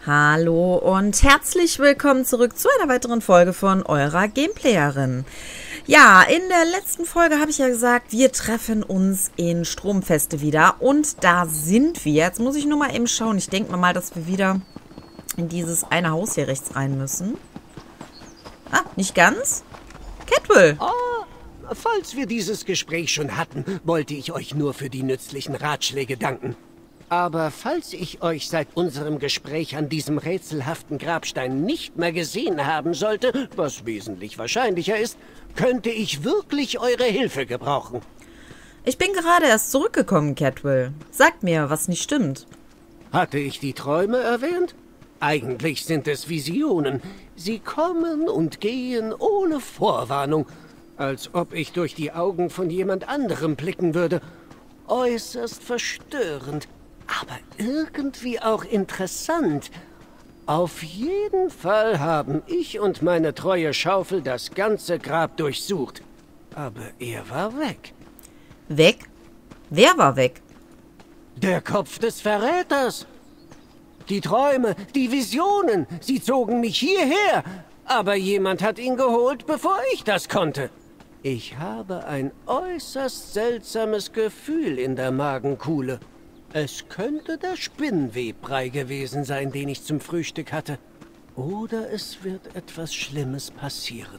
Hallo und herzlich willkommen zurück zu einer weiteren Folge von eurer Gameplayerin. Ja, in der letzten Folge habe ich ja gesagt, wir treffen uns in Stromfeste wieder. Und da sind wir. Jetzt muss ich nur mal eben schauen. Ich denke mal, dass wir wieder in dieses eine Haus hier rechts rein müssen. Ah, nicht ganz? Catwill. Falls wir dieses Gespräch schon hatten, wollte ich euch nur für die nützlichen Ratschläge danken. Aber falls ich euch seit unserem Gespräch an diesem rätselhaften Grabstein nicht mehr gesehen haben sollte, was wesentlich wahrscheinlicher ist, könnte ich wirklich eure Hilfe gebrauchen. Ich bin gerade erst zurückgekommen, Catwill. Sagt mir, was nicht stimmt. Hatte ich die Träume erwähnt? Eigentlich sind es Visionen. Sie kommen und gehen ohne Vorwarnung, als ob ich durch die Augen von jemand anderem blicken würde. Äußerst verstörend. Aber irgendwie auch interessant. Auf jeden Fall haben ich und meine treue Schaufel das ganze Grab durchsucht. Aber er war weg. Weg? Wer war weg? Der Kopf des Verräters. Die Träume, die Visionen, sie zogen mich hierher. Aber jemand hat ihn geholt, bevor ich das konnte. Ich habe ein äußerst seltsames Gefühl in der Magenkuhle. Es könnte der Spinnwebbrei gewesen sein, den ich zum Frühstück hatte. Oder es wird etwas Schlimmes passieren.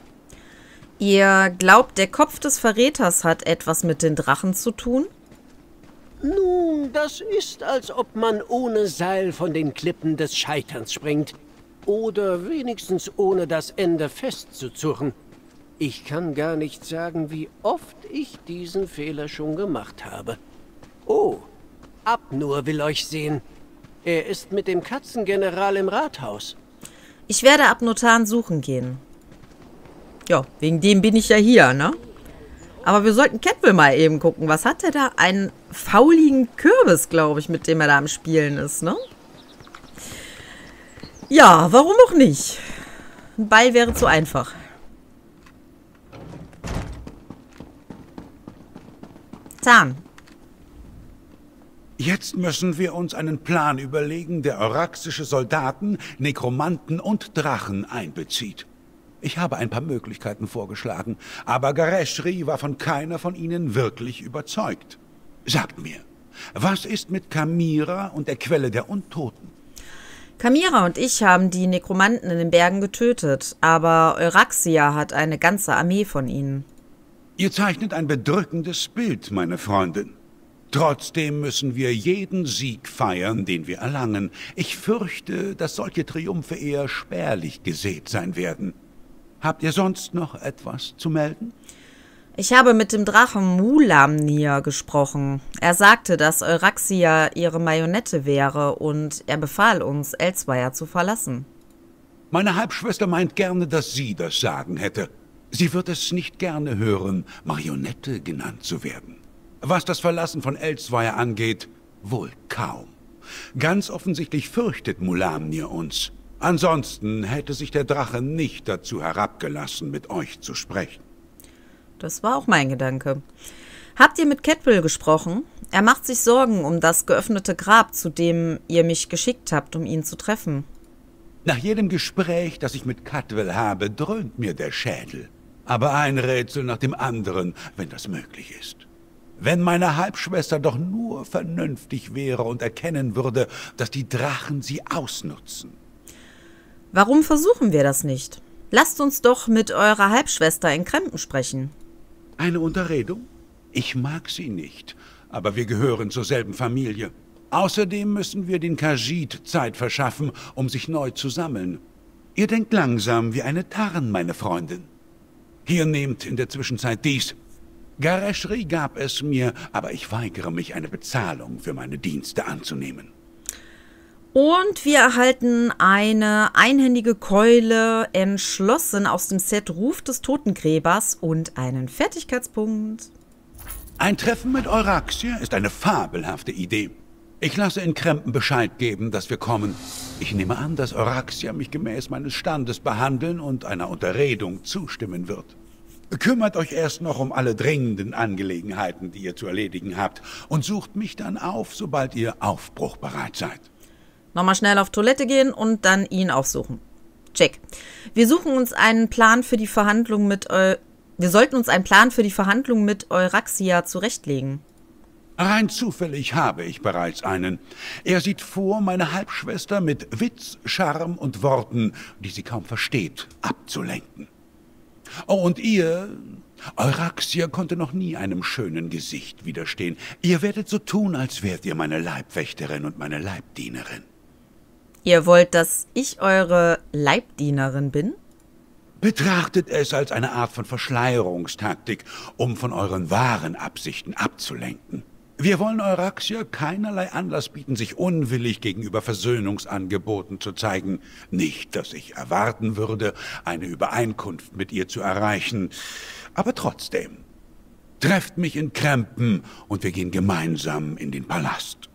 Ihr glaubt, der Kopf des Verräters hat etwas mit den Drachen zu tun? Nun, das ist, als ob man ohne Seil von den Klippen des Scheiterns springt. Oder wenigstens ohne das Ende festzuzurren. Ich kann gar nicht sagen, wie oft ich diesen Fehler schon gemacht habe. Oh, Abnur will euch sehen. Er ist mit dem Katzengeneral im Rathaus. Ich werde Abnotan suchen gehen. Ja, wegen dem bin ich ja hier, ne? Aber wir sollten Catwill mal eben gucken. Was hat der da? Einen fauligen Kürbis, glaube ich, mit dem er da am Spielen ist, ne? Ja, warum auch nicht? Ein Ball wäre zu einfach. Zahn. Jetzt müssen wir uns einen Plan überlegen, der oraxische Soldaten, Nekromanten und Drachen einbezieht. Ich habe ein paar Möglichkeiten vorgeschlagen, aber Gareshri war von keiner von ihnen wirklich überzeugt. Sagt mir, was ist mit Kamira und der Quelle der Untoten? Kamira und ich haben die Nekromanten in den Bergen getötet, aber Euraxia hat eine ganze Armee von ihnen. Ihr zeichnet ein bedrückendes Bild, meine Freundin. Trotzdem müssen wir jeden Sieg feiern, den wir erlangen. Ich fürchte, dass solche Triumphe eher spärlich gesät sein werden. Habt ihr sonst noch etwas zu melden? Ich habe mit dem Drachen Mulamnir gesprochen. Er sagte, dass Euraxia ihre Marionette wäre und er befahl uns, Elsweier zu verlassen. Meine Halbschwester meint gerne, dass sie das Sagen hätte. Sie wird es nicht gerne hören, Marionette genannt zu werden. Was das Verlassen von Elsweier angeht, wohl kaum. Ganz offensichtlich fürchtet Mulamnir uns. Ansonsten hätte sich der Drache nicht dazu herabgelassen, mit euch zu sprechen. Das war auch mein Gedanke. Habt ihr mit Catwill gesprochen? Er macht sich Sorgen um das geöffnete Grab, zu dem ihr mich geschickt habt, um ihn zu treffen. Nach jedem Gespräch, das ich mit Catwill habe, dröhnt mir der Schädel. Aber ein Rätsel nach dem anderen, wenn das möglich ist. Wenn meine Halbschwester doch nur vernünftig wäre und erkennen würde, dass die Drachen sie ausnutzen. Warum versuchen wir das nicht? Lasst uns doch mit eurer Halbschwester in Krempen sprechen. Eine Unterredung? Ich mag sie nicht, aber wir gehören zur selben Familie. Außerdem müssen wir den Khajiit Zeit verschaffen, um sich neu zu sammeln. Ihr denkt langsam wie eine Tarn, meine Freundin. Hier nehmt in der Zwischenzeit dies. Gareshri gab es mir, aber ich weigere mich, eine Bezahlung für meine Dienste anzunehmen. Und wir erhalten eine einhändige Keule, entschlossen aus dem Set Ruf des Totengräbers und einen Fertigkeitspunkt. Ein Treffen mit Euraxia ist eine fabelhafte Idee. Ich lasse in Krempen Bescheid geben, dass wir kommen. Ich nehme an, dass Euraxia mich gemäß meines Standes behandeln und einer Unterredung zustimmen wird. Kümmert euch erst noch um alle dringenden Angelegenheiten, die ihr zu erledigen habt, und sucht mich dann auf, sobald ihr aufbruchbereit seid. Nochmal schnell auf Toilette gehen und dann ihn aufsuchen. Check. Wir suchen uns einen Plan für die Verhandlung mit Wir sollten uns einen Plan für die Verhandlung mit Euraxia zurechtlegen. Rein zufällig habe ich bereits einen. Er sieht vor, meine Halbschwester mit Witz, Charme und Worten, die sie kaum versteht, abzulenken. Oh, und ihr, Euraxia konnte noch nie einem schönen Gesicht widerstehen. Ihr werdet so tun, als wärt ihr meine Leibwächterin und meine Leibdienerin. Ihr wollt, dass ich eure Leibdienerin bin? Betrachtet es als eine Art von Verschleierungstaktik, um von euren wahren Absichten abzulenken. Wir wollen Euraxia keinerlei Anlass bieten, sich unwillig gegenüber Versöhnungsangeboten zu zeigen. Nicht, dass ich erwarten würde, eine Übereinkunft mit ihr zu erreichen. Aber trotzdem, trefft mich in Krempen und wir gehen gemeinsam in den Palast.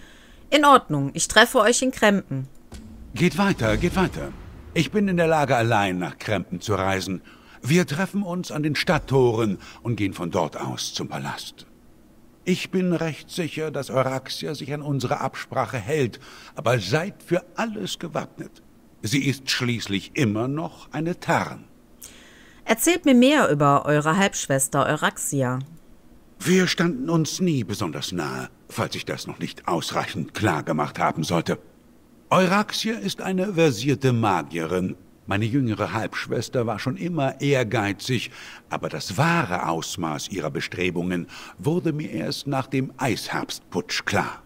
In Ordnung, ich treffe euch in Krempen. Geht weiter, geht weiter. Ich bin in der Lage, allein nach Krempen zu reisen. Wir treffen uns an den Stadttoren und gehen von dort aus zum Palast. Ich bin recht sicher, dass Euraxia sich an unsere Absprache hält, aber seid für alles gewappnet. Sie ist schließlich immer noch eine Tarn. Erzählt mir mehr über eure Halbschwester Euraxia. Wir standen uns nie besonders nahe, falls ich das noch nicht ausreichend klar gemacht haben sollte. Euraxia ist eine versierte Magierin. Meine jüngere Halbschwester war schon immer ehrgeizig, aber das wahre Ausmaß ihrer Bestrebungen wurde mir erst nach dem Eisherbstputsch klar.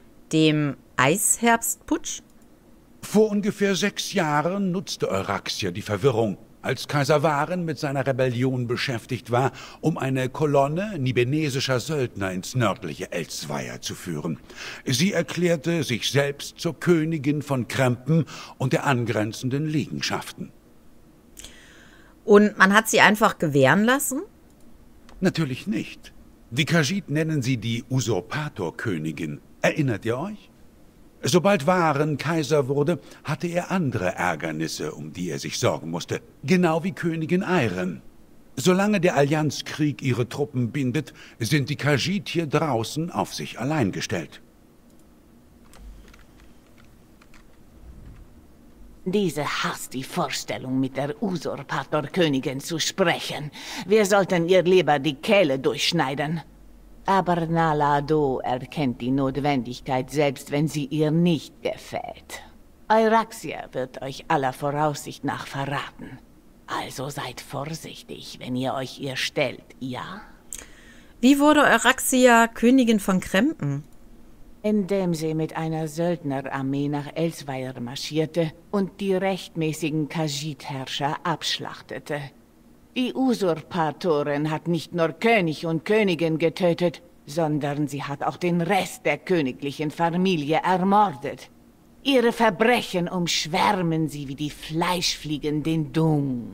Dem Eisherbstputsch? Vor ungefähr 6 Jahren nutzte Euraxia die Verwirrung, als Kaiser Waren mit seiner Rebellion beschäftigt war, um eine Kolonne nibenesischer Söldner ins nördliche Elsweier zu führen. Sie erklärte sich selbst zur Königin von Krempen und der angrenzenden Liegenschaften. Und man hat sie einfach gewähren lassen? Natürlich nicht. Die Khajiit nennen sie die Usurpatorkönigin. Erinnert ihr euch? Sobald Waren Kaiser wurde, hatte er andere Ärgernisse, um die er sich sorgen musste. Genau wie Königin Eiren. Solange der Allianzkrieg ihre Truppen bindet, sind die Khajiit hier draußen auf sich allein gestellt. Diese hasst die Vorstellung, mit der Usurpatorkönigin zu sprechen. Wir sollten ihr lieber die Kehle durchschneiden. Aber Nalado erkennt die Notwendigkeit, selbst wenn sie ihr nicht gefällt. Euraxia wird euch aller Voraussicht nach verraten. Also seid vorsichtig, wenn ihr euch ihr stellt, ja? Wie wurde Euraxia Königin von Krempen? Indem sie mit einer Söldnerarmee nach Elsweier marschierte und die rechtmäßigen Khajiit-Herrscher abschlachtete. Die Usurpatorin hat nicht nur König und Königin getötet, sondern sie hat auch den Rest der königlichen Familie ermordet. Ihre Verbrechen umschwärmen sie wie die Fleischfliegen den Dung.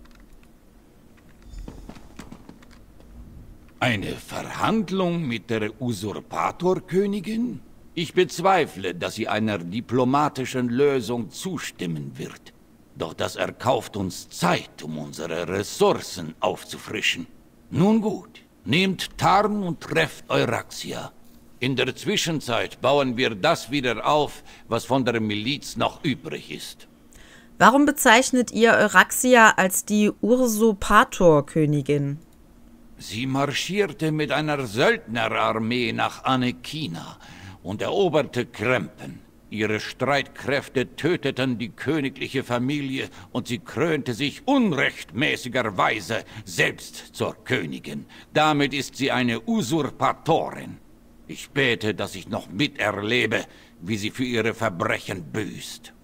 Eine Verhandlung mit der Usurpatorkönigin? Ich bezweifle, dass sie einer diplomatischen Lösung zustimmen wird. Doch das erkauft uns Zeit, um unsere Ressourcen aufzufrischen. Nun gut, nehmt Tarn und trefft Euraxia. In der Zwischenzeit bauen wir das wieder auf, was von der Miliz noch übrig ist. Warum bezeichnet ihr Euraxia als die Usurpatorkönigin? Sie marschierte mit einer Söldnerarmee nach Anekina und eroberte Krempen. Ihre Streitkräfte töteten die königliche Familie und sie krönte sich unrechtmäßigerweise selbst zur Königin. Damit ist sie eine Usurpatorin. Ich bete, dass ich noch miterlebe, wie sie für ihre Verbrechen büßt.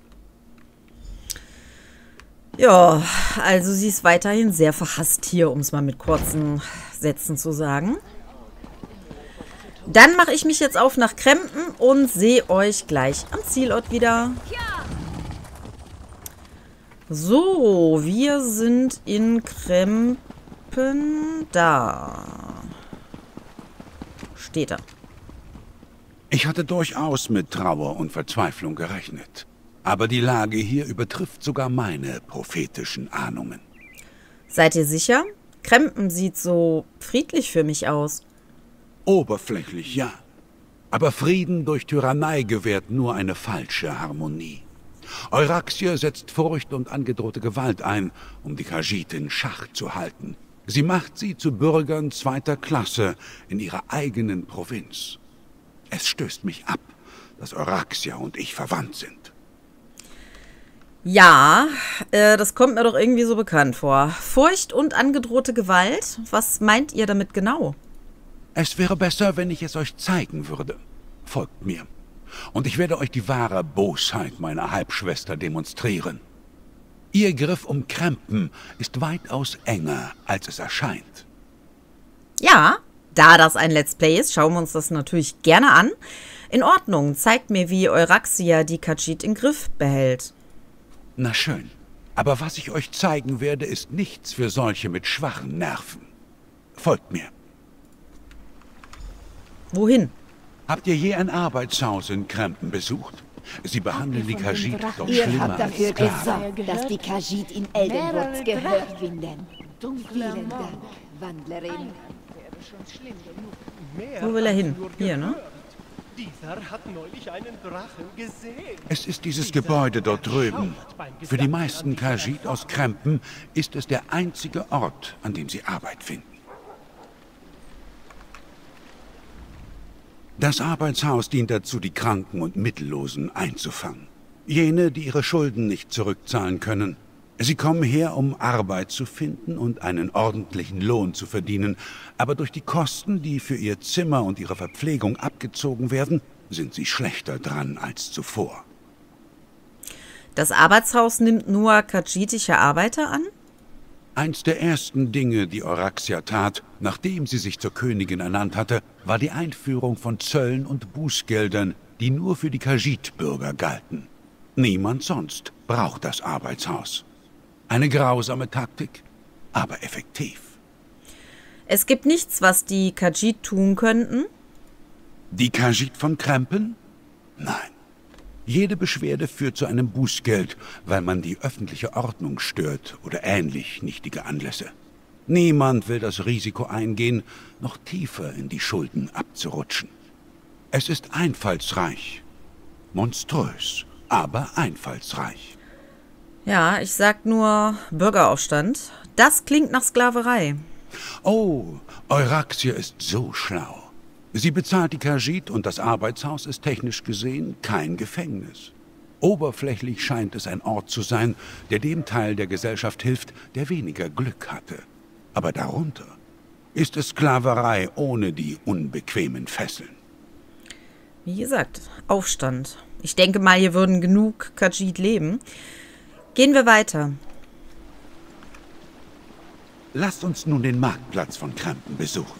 Ja, also sie ist weiterhin sehr verhasst hier, um es mal mit kurzen Sätzen zu sagen. Dann mache ich mich jetzt auf nach Krempen und sehe euch gleich am Zielort wieder. So, wir sind in Krempen. Da steht er. Ich hatte durchaus mit Trauer und Verzweiflung gerechnet. Aber die Lage hier übertrifft sogar meine prophetischen Ahnungen. Seid ihr sicher? Krempen sieht so friedlich für mich aus. Oberflächlich, ja. Aber Frieden durch Tyrannei gewährt nur eine falsche Harmonie. Euraxia setzt Furcht und angedrohte Gewalt ein, um die Khajiit in Schach zu halten. Sie macht sie zu Bürgern zweiter Klasse in ihrer eigenen Provinz. Es stößt mich ab, dass Euraxia und ich verwandt sind. Ja, das kommt mir doch irgendwie so bekannt vor. Furcht und angedrohte Gewalt? Was meint ihr damit genau? Es wäre besser, wenn ich es euch zeigen würde. Folgt mir. Und ich werde euch die wahre Bosheit meiner Halbschwester demonstrieren. Ihr Griff um Krempen ist weitaus enger, als es erscheint. Ja, da das ein Let's Play ist, schauen wir uns das natürlich gerne an. In Ordnung, zeigt mir, wie Euraxia die Khajiit im Griff behält. Na schön. Aber was ich euch zeigen werde, ist nichts für solche mit schwachen Nerven. Folgt mir. Wohin? Habt ihr je ein Arbeitshaus in Krempen besucht? Sie behandeln die Khajiit doch Ihr schlimmer habt als dafür Sklaven. gesorgt, dass die Khajiit in Eldenwurz Gehör finden. Vielen Dank, Wandlerin. Wo will er hin? Hier, ne? Dieser hat neulich einen Drachen gesehen. Es ist dieses Gebäude dort drüben. Für die meisten Khajiit aus Krempen ist es der einzige Ort, an dem sie Arbeit finden. Das Arbeitshaus dient dazu, die Kranken und Mittellosen einzufangen. Jene, die ihre Schulden nicht zurückzahlen können. Sie kommen her, um Arbeit zu finden und einen ordentlichen Lohn zu verdienen. Aber durch die Kosten, die für ihr Zimmer und ihre Verpflegung abgezogen werden, sind sie schlechter dran als zuvor. Das Arbeitshaus nimmt nur khajiitische Arbeiter an? Eins der ersten Dinge, die Euraxia tat, nachdem sie sich zur Königin ernannt hatte, war die Einführung von Zöllen und Bußgeldern, die nur für die Khajiit-Bürger galten. Niemand sonst braucht das Arbeitshaus. Eine grausame Taktik, aber effektiv. Es gibt nichts, was die Khajiit tun könnten? Die Khajiit von Krempen? Nein. Jede Beschwerde führt zu einem Bußgeld, weil man die öffentliche Ordnung stört oder ähnlich nichtige Anlässe. Niemand will das Risiko eingehen, noch tiefer in die Schulden abzurutschen. Es ist einfallsreich. Monströs, aber einfallsreich. Ja, ich sag nur Bürgeraufstand. Das klingt nach Sklaverei. Oh, Euraxia ist so schlau. Sie bezahlt die Khajiit und das Arbeitshaus ist technisch gesehen kein Gefängnis. Oberflächlich scheint es ein Ort zu sein, der dem Teil der Gesellschaft hilft, der weniger Glück hatte. Aber darunter ist es Sklaverei ohne die unbequemen Fesseln. Wie gesagt, Aufstand. Ich denke mal, hier würden genug Khajiit leben. Gehen wir weiter. Lasst uns nun den Marktplatz von Krempen besuchen.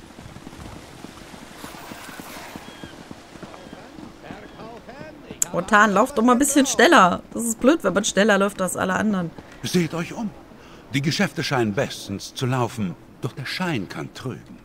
Rotan, lauft doch mal ein bisschen schneller. Das ist blöd, wenn man schneller läuft als alle anderen. Seht euch um. Die Geschäfte scheinen bestens zu laufen, doch der Schein kann trügen.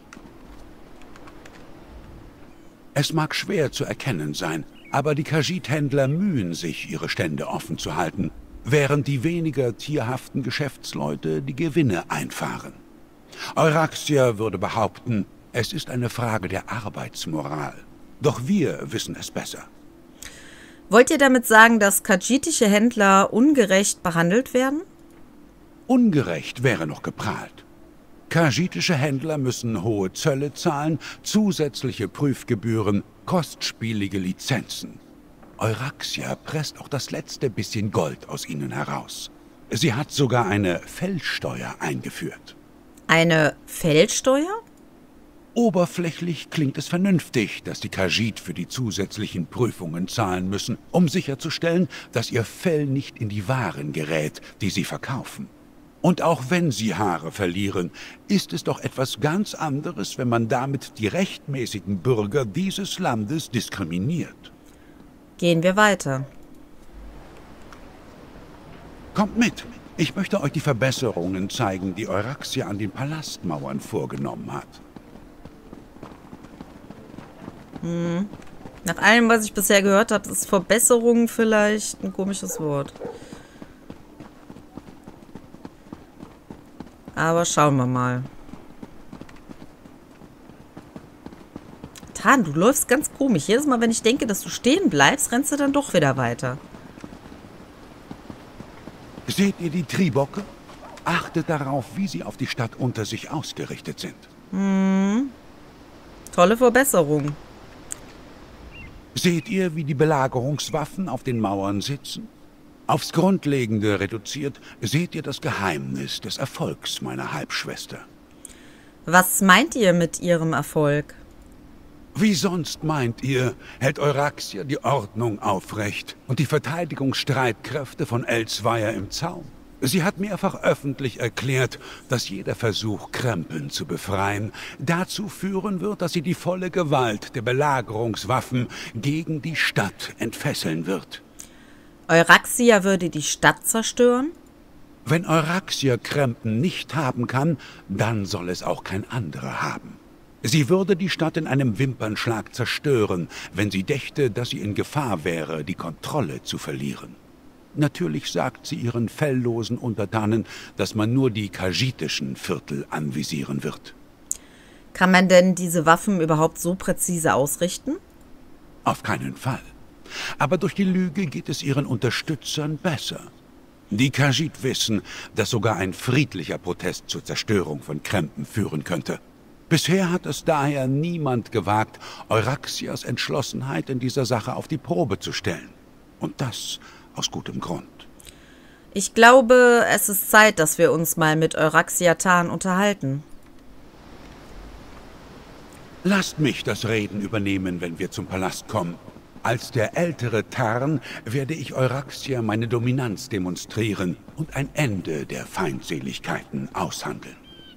Es mag schwer zu erkennen sein, aber die Khajiit-Händler mühen sich, ihre Stände offen zu halten, während die weniger tierhaften Geschäftsleute die Gewinne einfahren. Euraxia würde behaupten, es ist eine Frage der Arbeitsmoral. Doch wir wissen es besser. Wollt ihr damit sagen, dass khajiitische Händler ungerecht behandelt werden? Ungerecht wäre noch geprahlt. Khajiitische Händler müssen hohe Zölle zahlen, zusätzliche Prüfgebühren, kostspielige Lizenzen. Euraxia presst auch das letzte bisschen Gold aus ihnen heraus. Sie hat sogar eine Feldsteuer eingeführt. Eine Feldsteuer? Oberflächlich klingt es vernünftig, dass die Khajiit für die zusätzlichen Prüfungen zahlen müssen, um sicherzustellen, dass ihr Fell nicht in die Waren gerät, die sie verkaufen. Und auch wenn sie Haare verlieren, ist es doch etwas ganz anderes, wenn man damit die rechtmäßigen Bürger dieses Landes diskriminiert. Gehen wir weiter. Kommt mit. Ich möchte euch die Verbesserungen zeigen, die Euraxia an den Palastmauern vorgenommen hat. Nach allem, was ich bisher gehört habe, ist Verbesserung vielleicht ein komisches Wort. Aber schauen wir mal. Tan, du läufst ganz komisch. Jedes Mal, wenn ich denke, dass du stehen bleibst, rennst du dann doch wieder weiter. Seht ihr die Tribocke? Achtet darauf, wie sie auf die Stadt unter sich ausgerichtet sind. Tolle Verbesserung. Seht ihr, wie die Belagerungswaffen auf den Mauern sitzen? Aufs Grundlegende reduziert, seht ihr das Geheimnis des Erfolgs meiner Halbschwester. Was meint ihr mit ihrem Erfolg? Wie sonst, meint ihr, hält Euraxia die Ordnung aufrecht und die Verteidigungsstreitkräfte von Elsweier im Zaum? Sie hat mehrfach öffentlich erklärt, dass jeder Versuch, Krempeln zu befreien, dazu führen wird, dass sie die volle Gewalt der Belagerungswaffen gegen die Stadt entfesseln wird. Euraxia würde die Stadt zerstören? Wenn Euraxia Krempen nicht haben kann, dann soll es auch kein anderer haben. Sie würde die Stadt in einem Wimpernschlag zerstören, wenn sie dächte, dass sie in Gefahr wäre, die Kontrolle zu verlieren. Natürlich sagt sie ihren felllosen Untertanen, dass man nur die kajitischen Viertel anvisieren wird. Kann man denn diese Waffen überhaupt so präzise ausrichten? Auf keinen Fall. Aber durch die Lüge geht es ihren Unterstützern besser. Die Khajiit wissen, dass sogar ein friedlicher Protest zur Zerstörung von Krempen führen könnte. Bisher hat es daher niemand gewagt, Euraxias Entschlossenheit in dieser Sache auf die Probe zu stellen. Und das aus gutem Grund. Ich glaube, es ist Zeit, dass wir uns mal mit Euraxia Tan unterhalten. Lasst mich das Reden übernehmen, wenn wir zum Palast kommen. Als der ältere Tarn werde ich Euraxia meine Dominanz demonstrieren und ein Ende der Feindseligkeiten aushandeln.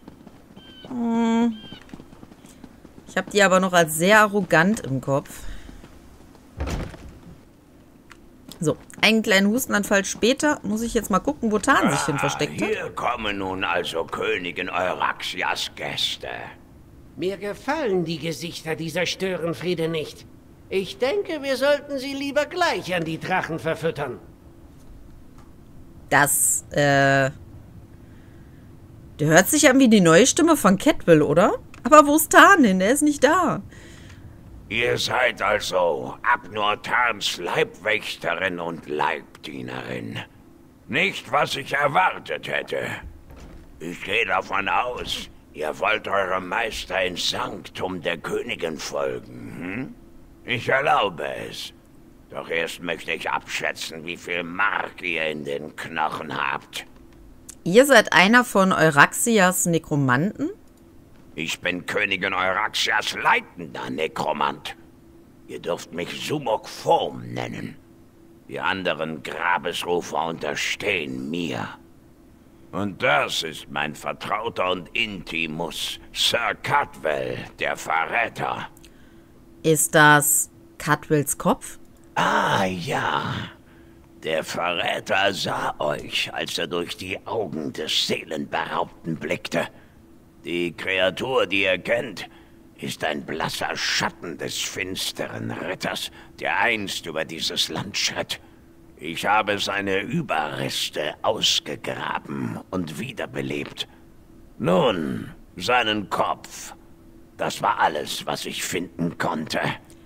Ich habe die aber noch als sehr arrogant im Kopf. So, einen kleinen Hustenanfall später muss ich jetzt mal gucken, wo Tan sich hin versteckt hat. Hier kommen nun also Königin Euraxias Gäste. Mir gefallen die Gesichter dieser Störenfriede nicht. Ich denke, wir sollten sie lieber gleich an die Drachen verfüttern. Das, der hört sich an wie die neue Stimme von Cetwyl, oder? Aber wo ist Tan hin? Er ist nicht da. Ihr seid also Abnor Tarns Leibwächterin und Leibdienerin. Nicht, was ich erwartet hätte. Ich gehe davon aus, ihr wollt eurem Meister ins Sanktum der Königin folgen, hm? Ich erlaube es. Doch erst möchte ich abschätzen, wie viel Mark ihr in den Knochen habt. Ihr seid einer von Euraxias Nekromanten? Ich bin Königin Euraxias leitender Nekromant. Ihr dürft mich Sumok Form nennen. Die anderen Grabesrufer unterstehen mir. Und das ist mein Vertrauter und Intimus, Sir Cutwell, der Verräter. Ist das Cutwells Kopf? Ah ja, der Verräter sah euch, als er durch die Augen des Seelenberaubten blickte. Die Kreatur, die ihr kennt, ist ein blasser Schatten des finsteren Ritters, der einst über dieses Land schritt. Ich habe seine Überreste ausgegraben und wiederbelebt. Nun, seinen Kopf. Das war alles, was ich finden konnte.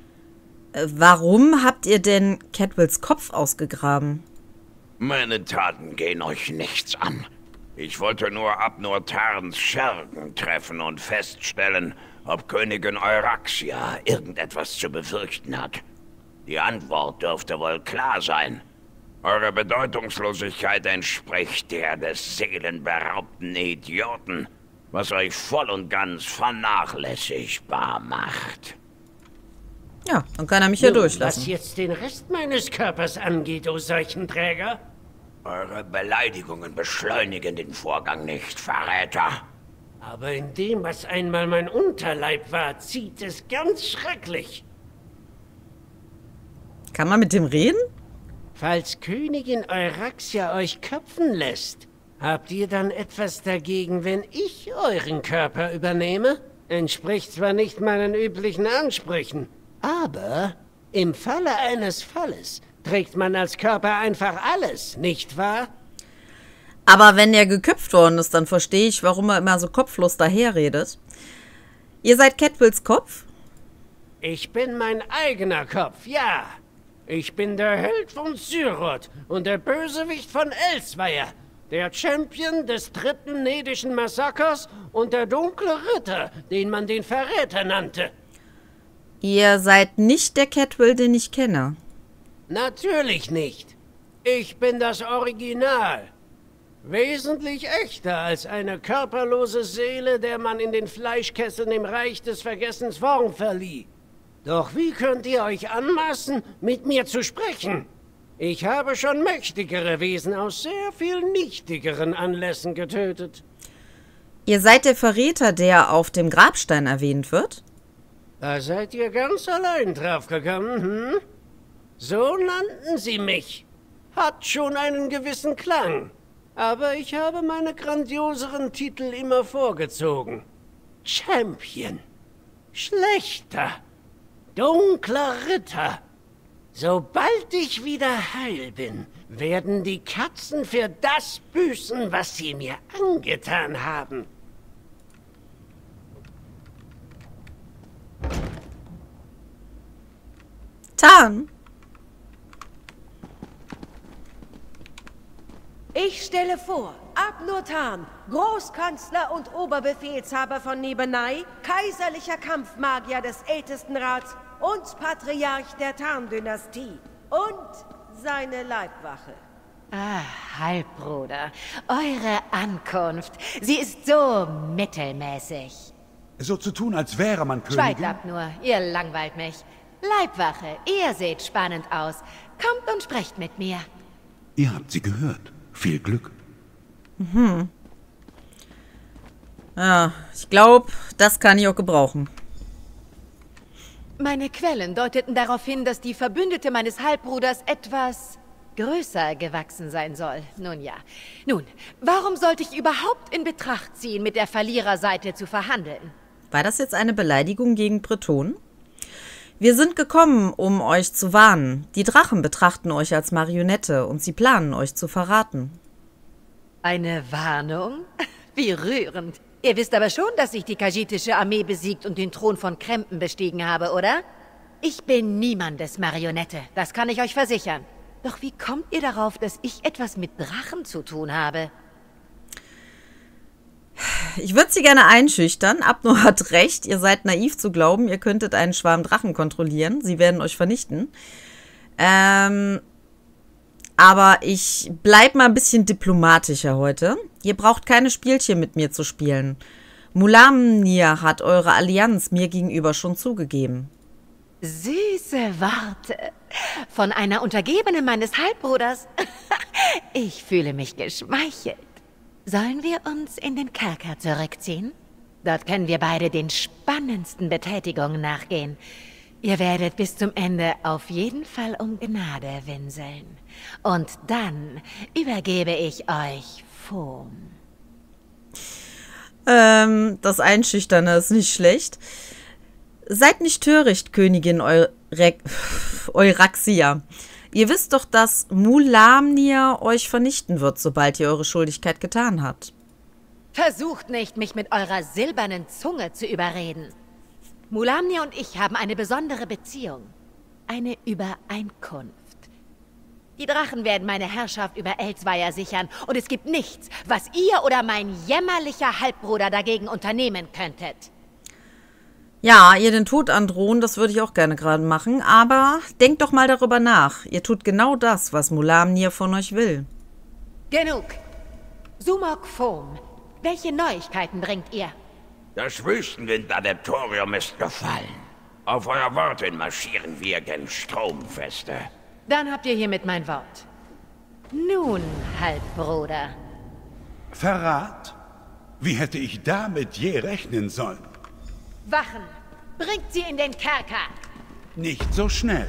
Warum habt ihr denn Cetwyls Kopf ausgegraben? Meine Taten gehen euch nichts an. Ich wollte nur Abnor Tarns Schergen treffen und feststellen, ob Königin Euraxia irgendetwas zu befürchten hat. Die Antwort dürfte wohl klar sein. Eure Bedeutungslosigkeit entspricht der des seelenberaubten Idioten, was euch voll und ganz vernachlässigbar macht. Ja, dann kann er mich ja durchlassen. Was jetzt den Rest meines Körpers angeht, o Seuchenträger? Eure Beleidigungen beschleunigen den Vorgang nicht, Verräter. Aber in dem, was einmal mein Unterleib war, zieht es ganz schrecklich. Kann man mit dem reden? Falls Königin Euraxia euch köpfen lässt, habt ihr dann etwas dagegen, wenn ich euren Körper übernehme? Entspricht zwar nicht meinen üblichen Ansprüchen, aber im Falle eines Falles trägt man als Körper einfach alles, nicht wahr? Aber wenn er geköpft worden ist, dann verstehe ich, warum er immer so kopflos daherredet. Ihr seid Cetwyls Kopf? Ich bin mein eigener Kopf, ja. Ich bin der Held von Cyrod und der Bösewicht von Elsweier, der Champion des 3. Nedischen Massakers und der dunkle Ritter, den man den Verräter nannte. Ihr seid nicht der Catwill, den ich kenne. Natürlich nicht. Ich bin das Original. Wesentlich echter als eine körperlose Seele, der man in den Fleischkesseln im Reich des Vergessens Form verlieh. Doch wie könnt ihr euch anmaßen, mit mir zu sprechen? Ich habe schon mächtigere Wesen aus sehr viel nichtigeren Anlässen getötet. Ihr seid der Verräter, der auf dem Grabstein erwähnt wird? Da seid ihr ganz allein draufgekommen, hm? So nannten sie mich. Hat schon einen gewissen Klang. Aber ich habe meine grandioseren Titel immer vorgezogen. Champion. Schlechter. Dunkler Ritter. Sobald ich wieder heil bin, werden die Katzen für das büßen, was sie mir angetan haben. Tarn. Ich stelle vor, Abnur Tarn, Großkanzler und Oberbefehlshaber von Nebenai, kaiserlicher Kampfmagier des Ältestenrats und Patriarch der Tarn-Dynastie und seine Leibwache. Ah, Halbbruder, eure Ankunft, sie ist so mittelmäßig. So zu tun, als wäre man Königin. Schweigt ab nur, ihr langweilt mich. Leibwache, ihr seht spannend aus. Kommt und sprecht mit mir. Ihr habt sie gehört. Viel Glück. Ja, ich glaube, das kann ich auch gebrauchen. Meine Quellen deuteten darauf hin, dass die Verbündete meines Halbbruders etwas größer gewachsen sein soll. Nun ja. Nun, warum sollte ich überhaupt in Betracht ziehen, mit der Verliererseite zu verhandeln? War das jetzt eine Beleidigung gegen Breton? Wir sind gekommen, um euch zu warnen. Die Drachen betrachten euch als Marionette und sie planen, euch zu verraten. Eine Warnung? Wie rührend. Ihr wisst aber schon, dass ich die kaschitische Armee besiegt und den Thron von Krempen bestiegen habe, oder? Ich bin niemandes Marionette, das kann ich euch versichern. Doch wie kommt ihr darauf, dass ich etwas mit Drachen zu tun habe? Ich würde sie gerne einschüchtern. Abnur hat recht. Ihr seid naiv zu glauben, ihr könntet einen Schwarm Drachen kontrollieren. Sie werden euch vernichten. Aber ich bleib mal ein bisschen diplomatischer heute. Ihr braucht keine Spielchen mit mir zu spielen. Mulamnir hat eure Allianz mir gegenüber schon zugegeben. Süße Worte. Von einer Untergebenen meines Halbbruders. Ich fühle mich geschmeichelt. Sollen wir uns in den Kerker zurückziehen? Dort können wir beide den spannendsten Betätigungen nachgehen. Ihr werdet bis zum Ende auf jeden Fall um Gnade winseln. Und dann übergebe ich euch Fohm. Das Einschüchternde ist nicht schlecht. Seid nicht töricht, Königin Euraxia. Ihr wisst doch, dass Mulamnir euch vernichten wird, sobald ihr eure Schuldigkeit getan habt. Versucht nicht, mich mit eurer silbernen Zunge zu überreden. Mulamnir und ich haben eine besondere Beziehung. Eine Übereinkunft. Die Drachen werden meine Herrschaft über Elsweier sichern und es gibt nichts, was ihr oder mein jämmerlicher Halbbruder dagegen unternehmen könntet. Ja, ihr den Tod androhen, das würde ich auch gerne gerade machen, aber denkt doch mal darüber nach. Ihr tut genau das, was Mulamnir von euch will. Genug. Sumok Fohm, welche Neuigkeiten bringt ihr? Das Wüstenwind-Adeptorium ist gefallen. Auf euer Wort hin marschieren wir gen Stromfeste. Dann habt ihr hiermit mein Wort. Nun, Halbbruder. Verrat? Wie hätte ich damit je rechnen sollen? Wachen! Bringt sie in den Kerker! Nicht so schnell.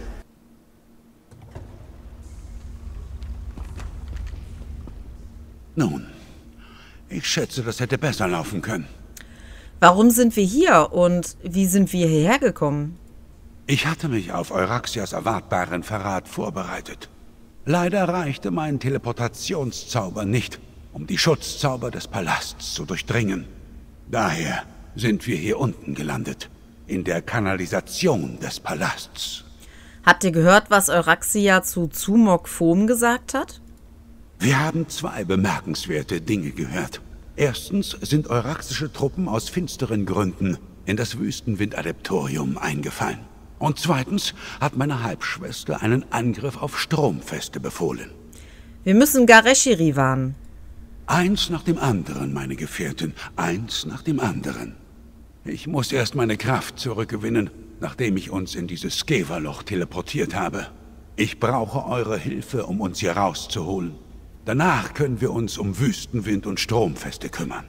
Nun, ich schätze, das hätte besser laufen können. Warum sind wir hier und wie sind wir hierher gekommen? Ich hatte mich auf Euraxias erwartbaren Verrat vorbereitet. Leider reichte mein Teleportationszauber nicht, um die Schutzzauber des Palasts zu durchdringen. Daher sind wir hier unten gelandet. in der Kanalisation des Palasts. Habt ihr gehört, was Euraxia zu Zumok Fohm gesagt hat? Wir haben zwei bemerkenswerte Dinge gehört. Erstens sind euraxische Truppen aus finsteren Gründen in das Wüstenwind-Adeptorium eingefallen. Und zweitens hat meine Halbschwester einen Angriff auf Stromfeste befohlen. Wir müssen Gareshiri warnen. Eins nach dem anderen, meine Gefährtin, eins nach dem anderen. Ich muss erst meine Kraft zurückgewinnen, nachdem ich uns in dieses Skeva-Loch teleportiert habe. Ich brauche eure Hilfe, um uns hier rauszuholen. Danach können wir uns um Wüstenwind und Stromfeste kümmern.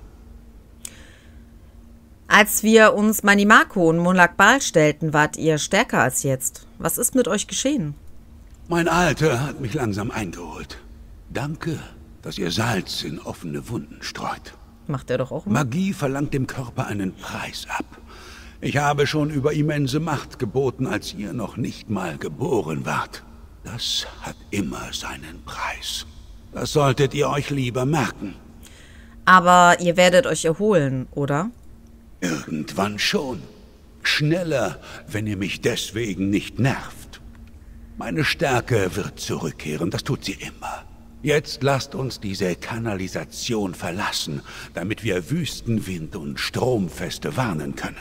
Als wir uns Manimako und Molag Bal stellten, wart ihr stärker als jetzt. Was ist mit euch geschehen? Mein Alter hat mich langsam eingeholt. Danke, dass ihr Salz in offene Wunden streut. Macht er doch auch immer. Magie verlangt dem Körper einen Preis ab. Ich habe schon über immense Macht geboten, als ihr noch nicht mal geboren wart. Das hat immer seinen Preis. Das solltet ihr euch lieber merken. Aber ihr werdet euch erholen, oder? Irgendwann schon. Schneller, wenn ihr mich deswegen nicht nervt. Meine Stärke wird zurückkehren, das tut sie immer. Jetzt lasst uns diese Kanalisation verlassen, damit wir Wüstenwind und Stromfeste warnen können.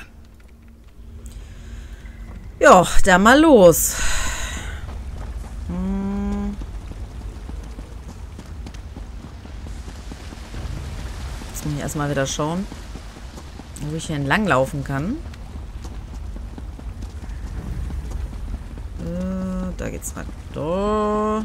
Ja, dann mal los. Jetzt muss ich erstmal wieder schauen, wo ich hier entlang laufen kann. Da geht's rein. Da.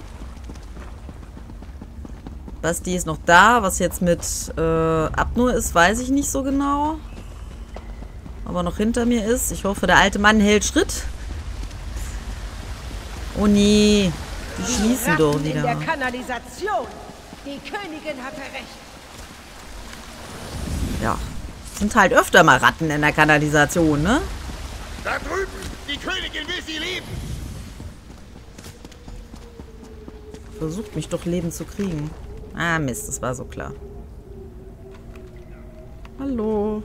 Basti ist noch da. Was jetzt mit Abnur ist, weiß ich nicht so genau. Ob er noch hinter mir ist. Ich hoffe, der alte Mann hält Schritt. Oh nee. Die schließen doch wieder. In der Kanalisation. Die Königin hatte recht. Ja. Sind halt öfter mal Ratten in der Kanalisation, ne? Da drüben. Die Königin will sie leben. Versucht mich doch lebend zu kriegen. Ah, Mist, das war so klar. Hallo.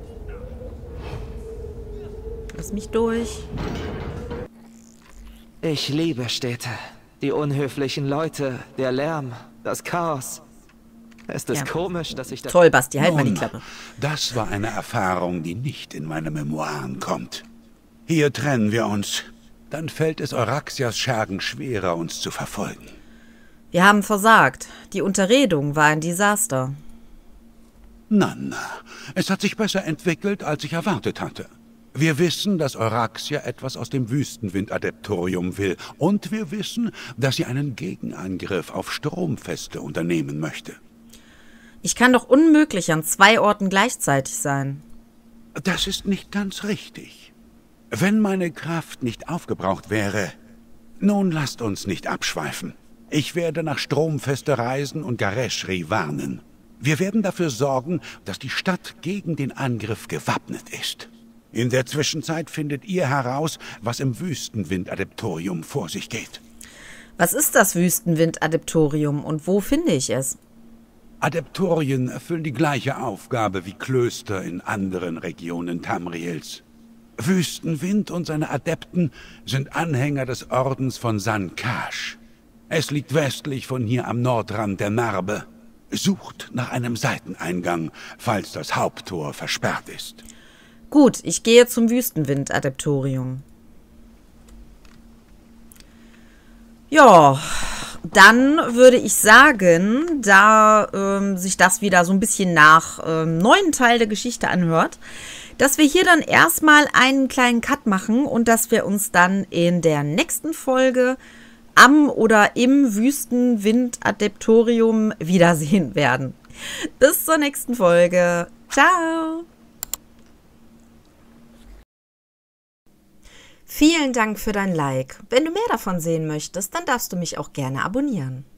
Lass mich durch. Ich liebe Städte. Die unhöflichen Leute, der Lärm, das Chaos. Es ist komisch, dass ich das... Toll, Basti, halt mal die Klappe. Das war eine Erfahrung, die nicht in meine Memoiren kommt. Hier trennen wir uns. Dann fällt es Euraxias Schergen schwerer, uns zu verfolgen. Wir haben versagt. Die Unterredung war ein Desaster. Na, es hat sich besser entwickelt, als ich erwartet hatte. Wir wissen, dass Euraxia etwas aus dem Wüstenwind-Adeptorium will. Und wir wissen, dass sie einen Gegenangriff auf Stromfeste unternehmen möchte. Ich kann doch unmöglich an 2 Orten gleichzeitig sein. Das ist nicht ganz richtig. Wenn meine Kraft nicht aufgebraucht wäre... Nun, lasst uns nicht abschweifen. Ich werde nach Stromfeste reisen und Gareshri warnen. Wir werden dafür sorgen, dass die Stadt gegen den Angriff gewappnet ist. In der Zwischenzeit findet ihr heraus, was im Wüstenwind-Adeptorium vor sich geht. Was ist das Wüstenwind-Adeptorium und wo finde ich es? Adeptorien erfüllen die gleiche Aufgabe wie Klöster in anderen Regionen Tamriels. Wüstenwind und seine Adepten sind Anhänger des Ordens von San-Kash. Es liegt westlich von hier am Nordrand der Narbe. Sucht nach einem Seiteneingang, falls das Haupttor versperrt ist. Gut, ich gehe zum Wüstenwind-Adeptorium. Ja, dann würde ich sagen, da sich das wieder so ein bisschen nach neuen Teil der Geschichte anhört, dass wir hier dann erstmal einen kleinen Cut machen und dass wir uns dann in der nächsten Folge am oder im Wüstenwind-Adeptorium wiedersehen werden. Bis zur nächsten Folge. Ciao! Vielen Dank für dein Like. Wenn du mehr davon sehen möchtest, dann darfst du mich auch gerne abonnieren.